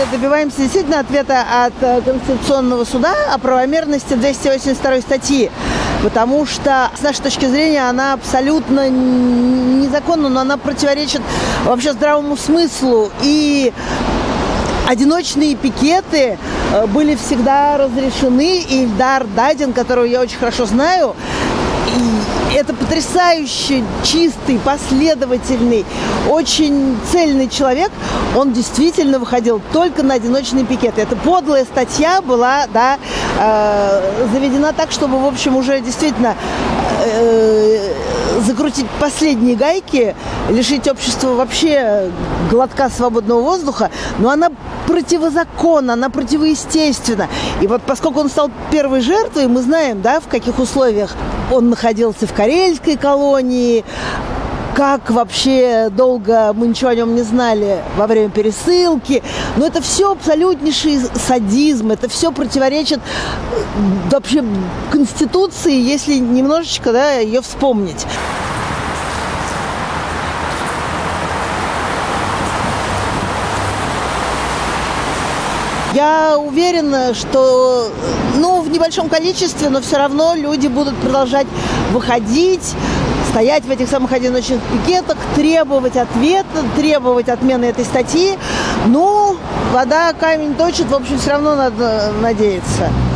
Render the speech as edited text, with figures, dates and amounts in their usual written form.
добиваемся действительно ответа от Конституционного суда о правомерности 282 статьи. Потому что, с нашей точки зрения, она абсолютно незаконна, но она противоречит вообще здравому смыслу. И одиночные пикеты были всегда разрешены. И Ильдар Дадин, которого я очень хорошо знаю, это потрясающе чистый, последовательный, очень цельный человек. Он действительно выходил только на одиночные пикеты. Эта подлая статья была, да, заведена так, чтобы, в общем, уже действительно закрутить последние гайки, лишить общества вообще глотка свободного воздуха. Но она противозаконна, она противоестественна. И вот поскольку он стал первой жертвой, мы знаем, да, в каких условиях он находился в карельской колонии, как вообще долго мы ничего о нем не знали во время пересылки. Но это все абсолютнейший садизм, это все противоречит вообще Конституции, если немножечко, да, ее вспомнить. Я уверена, что, в небольшом количестве, но все равно люди будут продолжать выходить, стоять в этих самых одиночных пикетах, требовать ответа, требовать отмены этой статьи. Вода камень точит, в общем, все равно надо надеяться.